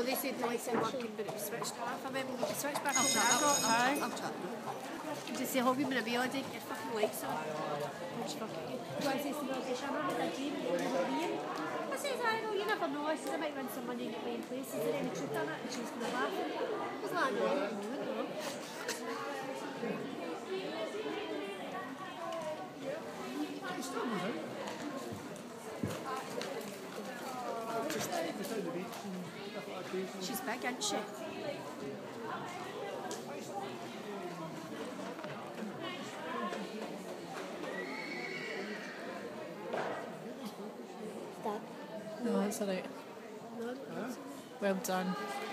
they said no, it's working, but it was switched off. I remember we switched back over. I'll chat. Just say, "Hold me in a melody, your fucking lights on." Which fucking. Do I say to Melody, "I'm having a dream of you being?" I says, "I know, you never know." I says, "I might win some money and get playing places. Is there any truth in it?" And she's going to laugh. I was like, "No, no." She's big, isn't she? No, that's alright. Well done.